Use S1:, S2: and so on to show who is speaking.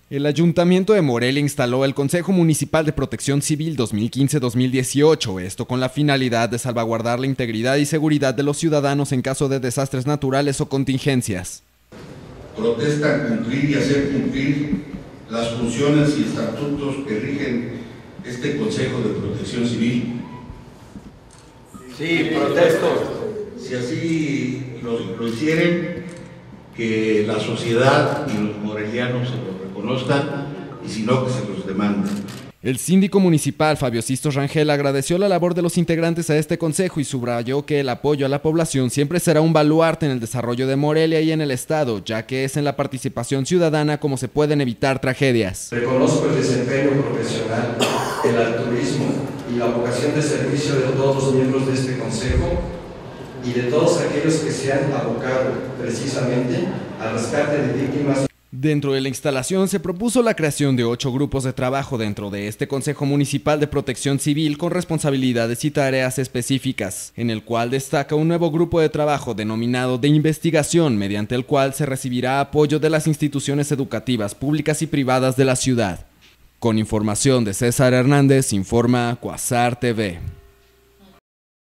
S1: El Ayuntamiento de Morelia instaló el Consejo Municipal de Protección Civil 2015-2018, esto con la finalidad de salvaguardar la integridad y seguridad de los ciudadanos en caso de desastres naturales o contingencias.
S2: Protestan cumplir y hacer cumplir las funciones y estatutos que rigen este Consejo de Protección Civil.
S3: Sí, protesto.
S2: Si así lo hicieren, que la sociedad y los morelianos se lo reconozcan, y si no, que se los demanden.
S1: El síndico municipal Fabio Sistos Rangel agradeció la labor de los integrantes a este consejo y subrayó que el apoyo a la población siempre será un baluarte en el desarrollo de Morelia y en el estado, ya que es en la participación ciudadana como se pueden evitar tragedias.
S4: Reconozco el desempeño profesional, el altruismo y la vocación de servicio de todos los miembros de este consejo y de todos aquellos que se han abocado precisamente al rescate de víctimas.
S1: Dentro de la instalación se propuso la creación de 8 grupos de trabajo dentro de este Consejo Municipal de Protección Civil con responsabilidades y tareas específicas, en el cual destaca un nuevo grupo de trabajo denominado de investigación, mediante el cual se recibirá apoyo de las instituciones educativas públicas y privadas de la ciudad. Con información de César Hernández, informa Quasar TV.